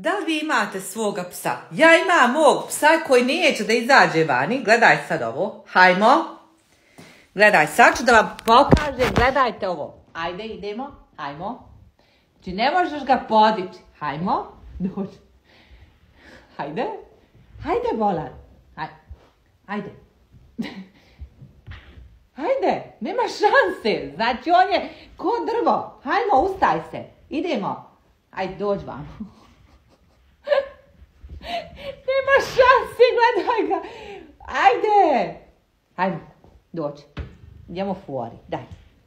Da li vi imate svoga psa? Ja imam mog psa koji neće da izađe vani. Gledaj sad ovo. Hajmo. Gledaj, sad ću da vam pokažem. Gledajte ovo. Ajde, idemo. Hajmo. Znači, ne možeš ga podići. Hajmo. Dođi. Hajde. Hajde, Bolan. Hajde. Hajde. Nema šanse. Znači, on je ko drvo. Hajmo, ustaj se. Idemo. Hajde, dođi vam. Nema šanse, gledaj ga. Ajde. Hajde, dođi. Idemo fori, daj.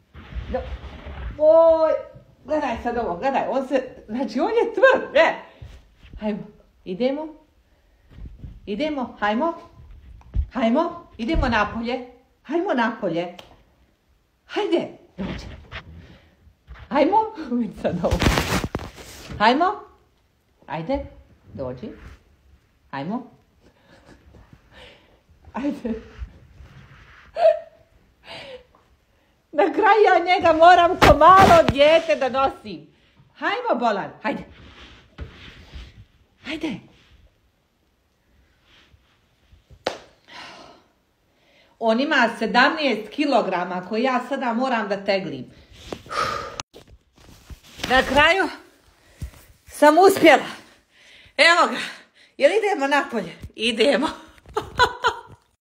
Oj, gledaj sad ovo, gledaj. Znači, on je tvrd. Hajmo, idemo. Idemo, hajmo. Hajmo, idemo napolje. Hajmo napolje. Hajde, dođi. Hajmo, vidi sad ovo. Hajmo. Ajde, dođi. Hajmo. Ajde. Na kraju ja njega moram ko malo dijete da nosim. Hajmo, Bolan, hajde. Hajde. On ima 17 kilograma koje ja sada moram da teglim. Na kraju sam uspjela. Evo ga. Jel idemo napolje? Idemo.